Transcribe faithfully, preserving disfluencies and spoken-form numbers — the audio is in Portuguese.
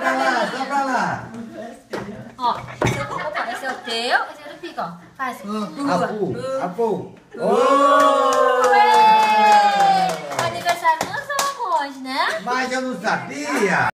pra lá, só pra lá. Ó, esse é, opa, esse é o teu, esse é do Pico, ó. Faz. Apu, apu. Ué! O aniversário não só hoje, né? Mas eu não sabia.